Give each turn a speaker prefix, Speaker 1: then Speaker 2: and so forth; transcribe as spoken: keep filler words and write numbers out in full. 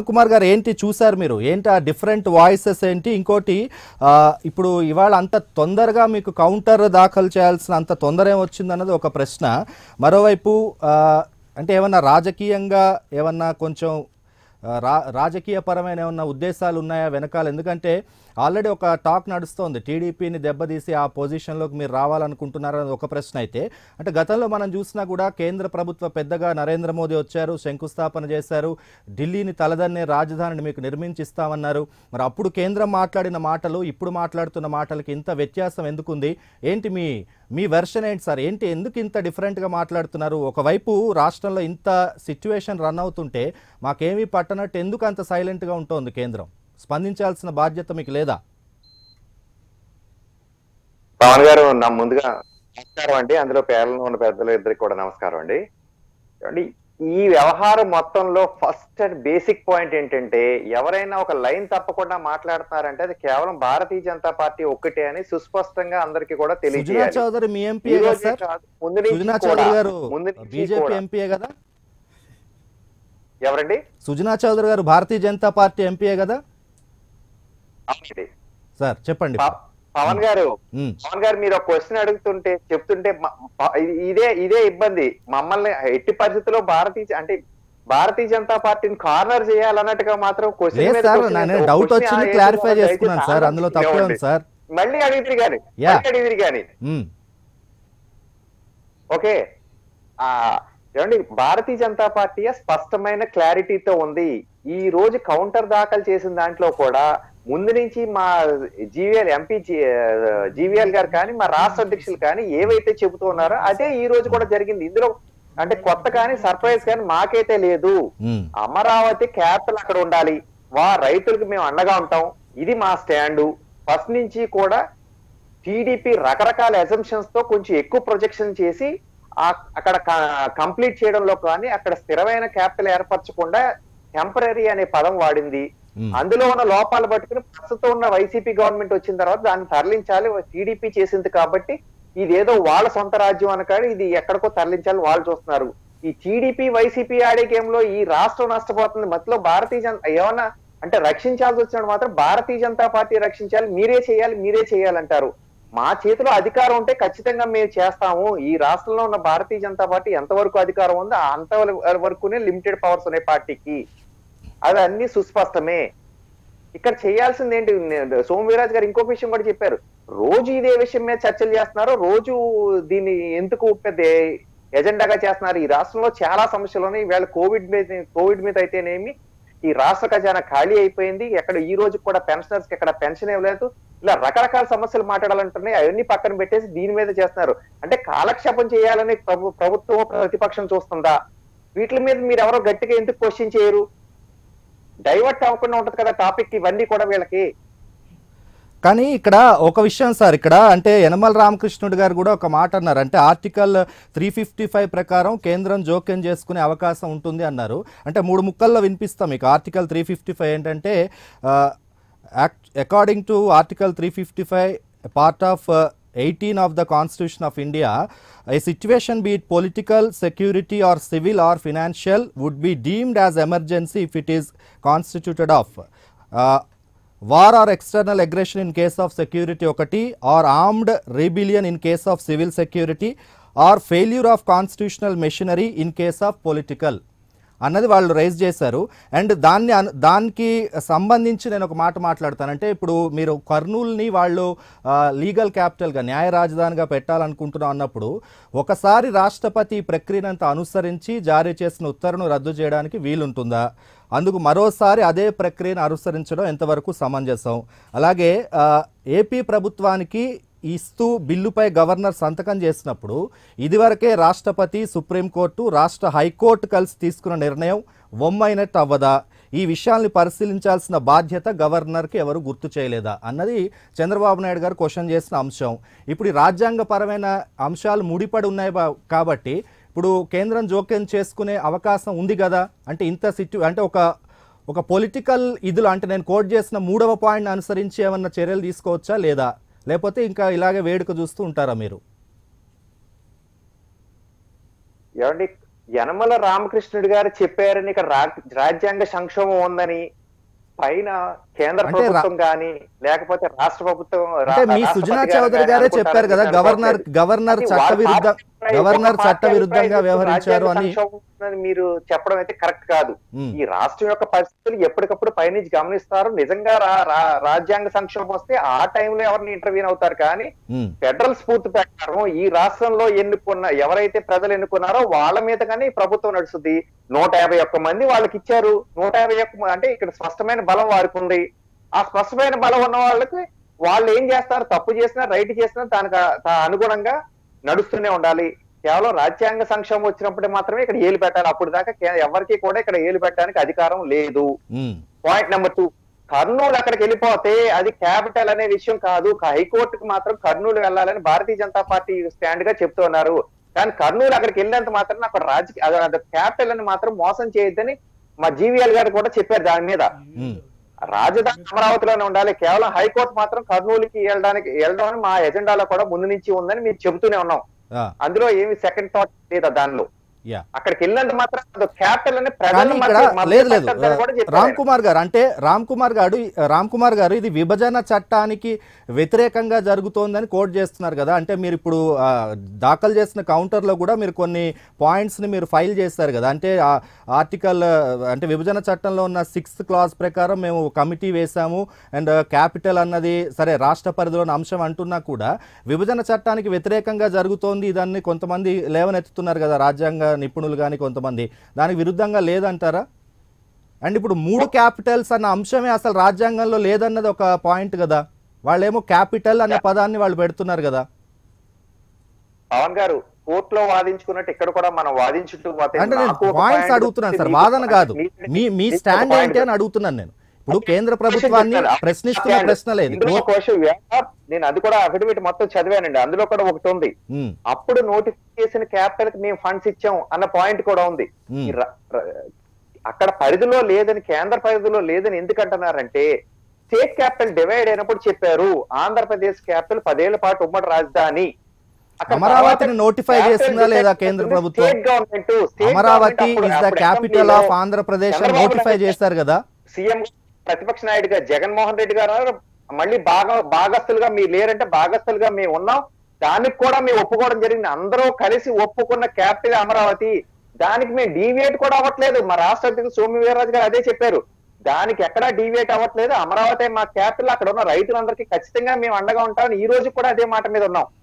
Speaker 1: కుమార్ గారు ఏంటి చూసారు మీరు? ఏంటి ఆ డిఫరెంట్ వాయిసెస్ ఏంటి? ఇంకోటి ఇప్పుడు ఇవాళ అంత తొందరగా మీకు కౌంటర్ దాఖలు చేయాల్సిన అంత తొందర ఏమొచ్చిందన్నది ఒక ప్రశ్న. మరోవైపు అంటే ఏమన్నా రాజకీయంగా ఏమన్నా కొంచెం రా రాజకీయపరమైన ఏమన్నా ఉద్దేశాలు ఉన్నాయా వెనకాల? ఎందుకంటే ఆల్రెడీ ఒక టాక్ నడుస్తోంది, టీడీపీని దెబ్బతీసి ఆ పొజిషన్లోకి మీరు రావాలనుకుంటున్నారని ఒక ప్రశ్న అయితే, అంటే గతంలో మనం చూసినా కూడా కేంద్ర ప్రభుత్వ పెద్దగా నరేంద్ర మోదీ వచ్చారు, శంకుస్థాపన చేశారు, ఢిల్లీని తలదన్నే రాజధానిని మీకు నిర్మించిస్తామన్నారు. మరి అప్పుడు కేంద్రం మాట్లాడిన మాటలు ఇప్పుడు మాట్లాడుతున్న మాటలకి ఇంత వ్యత్యాసం ఎందుకుంది? ఏంటి మీ మీ వెర్షన్ ఏంటి సార్? ఏంటి ఎందుకు ఇంత డిఫరెంట్గా మాట్లాడుతున్నారు? ఒకవైపు రాష్ట్రంలో ఇంత సిచ్యువేషన్ రన్ అవుతుంటే మాకేమీ పట్టనట్టు ఎందుకు అంత సైలెంట్గా ఉంటుంది కేంద్రం? స్పందించాల్సిన బాధ్యత మీకు లేదా?
Speaker 2: పవన్ గారు, నా ముందుగా నమస్కారం అండి. అందులో పేర్లలో ఉన్న పెద్దలు ఇద్దరికి కూడా నమస్కారం అండి. అండి ఈ వ్యవహారం మొత్తంలో ఫస్ట్ అండ్ బేసిక్ పాయింట్ ఏంటంటే, ఎవరైనా ఒక లైన్ తప్పకుండా మాట్లాడుతున్నారంటే అది కేవలం భారతీయ జనతా పార్టీ ఒక్కటే అని సుస్పష్టంగా అందరికీ కూడా తెలియజేయాలి.
Speaker 1: చౌదరి మీ ఎంపీ బీజేపీ ఎంపీయే కదా?
Speaker 2: ఎవరండి?
Speaker 1: సుజనా చౌదరి గారు భారతీయ జనతా పార్టీ ఎంపీయే కదా సార్? చెప్పండి.
Speaker 2: పవన్ గారు, పవన్ గారు మీరు ఒక క్వశ్చన్ అడుగుతుంటే చెప్తుంటే ఇదే ఇదే ఇబ్బంది. మమ్మల్ని ఎట్టి పరిస్థితుల్లో భారతీయ అంటే భారతీయ జనతా పార్టీని కార్నర్ చేయాలన్నట్టుగా మాత్రం క్వశ్చన్
Speaker 1: డౌట్ వచ్చింది, క్లారిఫై చేసుకున్నాను సార్, అందులో తప్పే ఉంది సార్.
Speaker 2: మళ్ళీ అడిగితే గాని అడిగితే గాని ఓకే. ఆ ఏమండి, భారతీయ జనతా పార్టీ స్పష్టమైన క్లారిటీతో ఉంది. ఈ రోజు కౌంటర్ దాఖలు చేసిన దాంట్లో కూడా ముందు నుంచి మా జీవీఎల్ ఎంపీ జీవీఎల్ గారు కానీ మా రాష్ట్ర అధ్యక్షులు కానీ ఏవైతే చెబుతూ ఉన్నారో అదే ఈ రోజు కూడా జరిగింది. ఇందులో అంటే కొత్త కానీ సర్ప్రైజ్ కానీ మాకైతే లేదు. అమరావతి క్యాపిటల్ అక్కడ ఉండాలి, వా రైతులకు మేము అండగా ఉంటాం, ఇది మా స్టాండు. ఫస్ట్ నుంచి కూడా టీడీపీ రకరకాల అజంప్షన్స్ తో కొంచెం ఎక్కువ ప్రొజెక్షన్ చేసి అక్కడ కంప్లీట్ చేయడంలో కానీ అక్కడ స్థిరమైన క్యాపిటల్ ఏర్పరచకుండా టెంపరీ అనే పదం వాడింది. అందులో ఉన్న లోపాలు పట్టుకుని ప్రస్తుతం ఉన్న వైసీపీ గవర్నమెంట్ వచ్చిన తర్వాత దాన్ని తరలించాలి, టీడీపీ చేసింది కాబట్టి ఇదేదో వాళ్ళ సొంత రాజ్యం అనకాడు ఇది ఎక్కడికో తరలించాలి వాళ్ళు చూస్తున్నారు. ఈ టీడీపీ వైసీపీ ఆడే గేమ్ లో ఈ రాష్ట్రం నష్టపోతుంది. మధ్యలో భారతీయ జనతా ఏమన్నా అంటే రక్షించాల్సి వచ్చినప్పుడు మాత్రం భారతీయ జనతా పార్టీ రక్షించాలి, మీరే చేయాలి మీరే చేయాలంటారు. మా చేతిలో అధికారం ఉంటే ఖచ్చితంగా మేము చేస్తాము. ఈ రాష్ట్రంలో ఉన్న భారతీయ జనతా పార్టీ ఎంతవరకు అధికారం ఉందో అంత వరకునే లిమిటెడ్ పవర్స్ ఉన్నాయి పార్టీకి, అది అన్ని సుస్పష్టమే. ఇక్కడ చేయాల్సింది ఏంటి? సోమవీరాజ్ గారు ఇంకొక విషయం కూడా చెప్పారు, రోజు ఇదే విషయం మీద చర్చలు చేస్తున్నారు, రోజు దీన్ని ఎందుకు పెద్ద ఎజెండాగా చేస్తున్నారు. ఈ రాష్ట్రంలో చాలా సమస్యలు ఉన్నాయి. ఈవేళ కోవిడ్ మీద కోవిడ్ మీద అయితేనేమి ఈ రాష్ట్ర ఖజానా ఖాళీ అయిపోయింది, ఎక్కడ ఈ రోజు కూడా పెన్షనర్స్ కి ఎక్కడ పెన్షన్ ఇవ్వలేదు, ఇలా రకరకాల సమస్యలు మాట్లాడాలంటున్నాయి. అవన్నీ పక్కన పెట్టేసి దీని మీద చేస్తున్నారు. అంటే కాలక్షేపం చేయాలని ప్రభు ప్రభుత్వం ప్రతిపక్షం చూస్తుందా? వీటి మీద మీరు ఎవరో గట్టిగా ఎందుకు క్వశ్చన్ చేయరు? డైవర్ట్ అవ్వకుండా ఉంటది కదా టాపిక్ ఇవన్నీ కూడా వీళ్ళకి.
Speaker 1: కానీ ఇక్కడ ఒక విషయం సార్, ఇక్కడ అంటే యనమల రామకృష్ణుడు గారు కూడా ఒక మాట అన్నారు, అంటే ఆర్టికల్ త్రీ ఫిఫ్టీ ఫైవ్ ప్రకారం కేంద్రం జోక్యం చేసుకునే అవకాశం ఉంటుంది అన్నారు. అంటే మూడు ముక్కల్లో వినిపిస్తాం మీకు. ఆర్టికల్ త్రీ ఫిఫ్టీ ఫైవ్ ఏంటంటే according to article three fifty five part of eighteen of the Constitution of India, a situation be it political, security or civil or financial would be deemed as emergency if it is constituted of uh, war or external aggression in case of security okati, or armed rebellion in case of civil security, or failure of constitutional machinery in case of political అన్నది వాళ్ళు rise చేశారు. And దాన్ని దానికి సంబంధించి నేను ఒక మాట మాట్లాడతానంటే, ఇప్పుడు మీరు కర్నూలుని వాళ్ళు లీగల్ క్యాపిటల్గా న్యాయ రాజధానిగా పెట్టాలనుకుంటున్నాం అన్నప్పుడు ఒకసారి రాష్ట్రపతి ప్రక్రియనంతా అనుసరించి జారీ చేసిన ఉత్తర్వును రద్దు చేయడానికి వీలుంటుందా? అందుకు మరోసారి అదే ప్రక్రియను అనుసరించడం ఎంతవరకు సమంజసం? అలాగే ఏపీ ప్రభుత్వానికి ఇస్తూ బిల్లుపై గవర్నర్ సంతకం చేసినప్పుడు ఇదివరకే రాష్ట్రపతి, సుప్రీంకోర్టు, రాష్ట్ర హైకోర్టు కలిసి తీసుకున్న నిర్ణయం వమ్మైనట్టు అవ్వదా? ఈ విషయాల్ని పరిశీలించాల్సిన బాధ్యత గవర్నర్కి ఎవరు గుర్తు చేయలేదా అన్నది చంద్రబాబు నాయుడు గారు క్వశ్చన్ చేసిన అంశం. ఇప్పుడు ఈ రాజ్యాంగపరమైన అంశాలు ముడిపడి ఉన్నాయి కాబట్టి ఇప్పుడు కేంద్రం జోక్యం చేసుకునే అవకాశం ఉంది కదా. అంటే ఇంత సిట్యు అంటే ఒక ఒక పొలిటికల్ ఇదిలో అంటే నేను కోట్ చేసిన మూడవ పాయింట్ అనుసరించి ఏమన్నా చర్యలు తీసుకోవచ్చా లేదా, లేకపోతే ఇంకా ఇలాగే వేడుక చూస్తూ ఉంటారా మీరు?
Speaker 2: ఏమండి, యనమల రామకృష్ణుడు గారు చెప్పారని ఇక్కడ రా- రాజ్యాంగ సంక్షోభం ఉందని పైన కేంద్ర
Speaker 1: అంటే రా-
Speaker 2: ప్రభుత్వం గాని లేకపోతే రాష్ట్ర ప్రభుత్వం రా-
Speaker 1: అంటే మీ
Speaker 2: రాష్ట్రపతి
Speaker 1: సుజనా
Speaker 2: గారు
Speaker 1: చౌదరి
Speaker 2: గాని
Speaker 1: గారే
Speaker 2: అనుకుంటారని
Speaker 1: చెప్పారు కదా,
Speaker 2: నేను
Speaker 1: గవర్నర్
Speaker 2: అనుకోవట్లేదు.
Speaker 1: గవర్నర్
Speaker 2: అది
Speaker 1: చట్ట
Speaker 2: వాళ్ళ
Speaker 1: విరుద్ధ
Speaker 2: పార్టీ అభిప్రాయం,
Speaker 1: గవర్నర్
Speaker 2: ఒక
Speaker 1: చట్ట
Speaker 2: పార్టీ
Speaker 1: విరుద్ధంగా
Speaker 2: అభిప్రాయం
Speaker 1: వ్యవహరించారు
Speaker 2: రాజ్యాంగ
Speaker 1: అని.
Speaker 2: సంక్షోభం ఉందని మీరు చెప్పడం అయితే కరెక్ట్ కాదు.
Speaker 1: ఉమ్,
Speaker 2: ఈ రాష్ట్రం యొక్క పరిస్థితులు ఎప్పటికప్పుడు పైనుంచి గమనిస్తారు. నిజంగా రా- రా- రాజ్యాంగ సంక్షోభం వస్తే ఆ టైంలో ఎవరిని ఇంటర్వ్యూన్ అవుతారు. కానీ
Speaker 1: ఉమ్,
Speaker 2: ఫెడరల్ స్ఫూర్తి ప్రకారం ఈ రాష్ట్రంలో ఎన్నుకున్న ఎవరైతే ప్రజలు ఎన్నుకున్నారో వాళ్ళ మీద కానీ ప్రభుత్వం నడుస్తుంది. నూట యాభై ఒక్క మంది వాళ్ళకి ఇచ్చారు. నూట యాభై ఒక్క మ- అంటే ఇక్కడ స్పష్టమైన బలం వారికి ఉంది. ఆ స్పష్టమైన బలం ఉన్న వాళ్ళకి వాళ్ళు ఏం చేస్తారు, తప్పు చేసినా రైట్ చేసినా దానికి ఆ- దా- అనుగుణంగా నడుస్తూనే ఉండాలి. కేవలం రాజ్యాంగ సంక్షేమం వచ్చినప్పుడు మాత్రమే ఇక్కడ ఏలు పెట్టాలి. అప్పుడు దాకా కే- ఎవరికి కూడా ఇక్కడ ఏలు పెట్టడానికి అధికారం లేదు.
Speaker 1: Um,
Speaker 2: point number two, Kurnool అక్కడికి వెళ్ళిపోతే అది క్యాపిటల్ అనే విషయం కాదు. హైకోర్టుకు మాత్రం కర్నూలు వెళ్ళాలని భారతీయ జనతా పార్టీ స్టాండ్ గా చెప్తున్నారు. కానీ కర్నూలు అక్కడికి వెళ్ళినంత మాత్రం అక్కడ రాజకీయ అది క్యాపిటల్ అని మాత్రం మోసం చేయొద్దని మా జీవీఎల్ గారు కూడా చెప్పారు. దాని మీద
Speaker 1: ఉమ్.
Speaker 2: రాజధాని అమరావతిలోనే ఉండాలి, కేవలం హైకోర్టు మాత్రం కర్నూలుకి వెళ్ళడానికి వెళ్ళడం అని మా ఎజెండాలో కూడా ముందు నుంచి ఉందని మేము చెబుతూనే ఉన్నాం.
Speaker 1: ఆ,
Speaker 2: అందులో ఏమి సెకండ్ థాట్ లేదా దానిలో.
Speaker 1: యా.
Speaker 2: అక్కడికి వెళ్ళినంత మాత్రం క్యాపిటల్ అని
Speaker 1: కానీ
Speaker 2: ప్రజల
Speaker 1: ఇక్కడ
Speaker 2: మధ్య- మధ్య
Speaker 1: లేదు లేదు
Speaker 2: పట్టద్దని కూడా చెప్పారు
Speaker 1: రామ్
Speaker 2: ఆయన.
Speaker 1: కుమార్ గారు అంటే రామ్ కుమార్ గారు రామ్ కుమార్ గారు ఇది విభజన చట్టానికి వ్యతిరేకంగా జరుగుతోందని కోట్ చేస్తున్నారు కదా. అంటే మీరు ఇప్పుడు ఆ, దాఖలు చేసిన కౌంటర్లో కూడా మీరు కొన్ని పాయింట్స్ని మీరు ఫైల్ చేస్తారు కదా. అంటే ఆ ఆర్టికల్ అంటే విభజన చట్టంలో ఉన్న సిక్స్త్ క్లాజ్ ప్రకారం మేము కమిటీ వేశాము అండ్ క్యాపిటల్ అన్నది సరే రాష్ట్ర పరిధిలోని అంశం అంటున్నా కూడా విభజన చట్టానికి వ్యతిరేకంగా జరుగుతోంది ఇదాన్ని కొంతమంది లేవనెత్తుతున్నారు కదా, రాజ్యాంగ నిపుణులు కానీ కొంతమంది. దానికి విరుద్ధంగా లేదంటారా? అండ్ ఇప్పుడు మూడు క్యాపిటల్స్ అన్న అంశమే అసలు రాజ్యాంగంలో లేదన్నది ఒక పాయింట్ కదా. వాళ్ళేమో క్యాపిటల్ అనే పదాన్ని వాళ్ళు పెడుతున్నారు కదా.
Speaker 2: పవన్ గారు కోర్టులో వాదించుకున్నట్టు ఇక్కడ కూడా మనం వాదించుతూ పోతే
Speaker 1: అంటే నేను
Speaker 2: నాకు ఒక
Speaker 1: పాయింట్స్
Speaker 2: point
Speaker 1: అడుగుతున్నాను సార్,
Speaker 2: మీకు-
Speaker 1: వాదన కాదు.
Speaker 2: మీ-
Speaker 1: మీ మీ
Speaker 2: మీకు ఒక
Speaker 1: స్టాండ్
Speaker 2: point
Speaker 1: ఏంటి అని అడుగుతున్నాను నేను. ఇప్పుడు కేంద్ర ప్రభుత్వాన్ని ప్రశ్నిస్తున్న ప్రశ్న లేదు.
Speaker 2: ఇందులో ఒక విషయం, వ్యాపార- నేను అది కూడా అఫిడవిట్ మొత్తం చదివానండి. అందులో కూడా ఒకటి ఉంది,
Speaker 1: ఉమ్,
Speaker 2: అప్పుడు నోటిఫికేషన్ క్యాపిటల్ కి మేము ఫండ్స్ ఇచ్చాం అన్న పాయింట్ కూడా ఉంది.
Speaker 1: ఉమ్,
Speaker 2: ఈ ర- ర- అక్కడ పరిధిలో లేదని, కేంద్ర పరిధిలో లేదని ఎందుకంటున్నారంటే స్టేట్ క్యాపిటల్ డివైడ్ అయినప్పుడు చెప్పారు ఆంధ్రప్రదేశ్ క్యాపిటల్ పదేళ్ల పాటు ఉమ్మడి రాజధాని. అక్కడ
Speaker 1: అమరావతిని
Speaker 2: తర్వాత
Speaker 1: నోటిఫై
Speaker 2: capital
Speaker 1: చేసిందా లేదా
Speaker 2: decide
Speaker 1: కేంద్ర
Speaker 2: చేసింది
Speaker 1: ప్రభుత్వం?
Speaker 2: state government. State
Speaker 1: Amaravati
Speaker 2: government అప్పుడు-
Speaker 1: ఇస్ ద
Speaker 2: అప్పుడు
Speaker 1: క్యాపిటల్
Speaker 2: అసెంబ్లీలో
Speaker 1: ఆఫ్ ఆంధ్రప్రదేశ్ అని
Speaker 2: చంద్రబాబు
Speaker 1: నోటిఫై
Speaker 2: నాయుడు
Speaker 1: చేశారు కదా.
Speaker 2: సీఎం ప్రతిపక్ష నాయుడుగా జగన్మోహన్ రెడ్డి గారు మళ్ళీ బాగా భాగస్తులుగా మీరు లేరంటే భాగస్తులుగా మేము ఉన్నాం, దానికి కూడా మేము ఒప్పుకోవడం జరిగింది. అందరూ కలిసి ఒప్పుకున్న క్యాపిటల్ అమరావతి. దానికి మేము డీవియేట్ కూడా అవ్వట్లేదు. మా రాష్ట్ర అధ్యక్షుడు సోము వీర్రాజు గారు అదే చెప్పారు, దానికి ఎక్కడా డీవియేట్ అవ్వట్లేదు. అమరావతి మా క్యాపిటల్, అక్కడ ఉన్న రైతులందరికీ ఖచ్చితంగా మేము అండగా ఉంటామని ఈ రోజు కూడా అదే మాట మీద ఉన్నాం.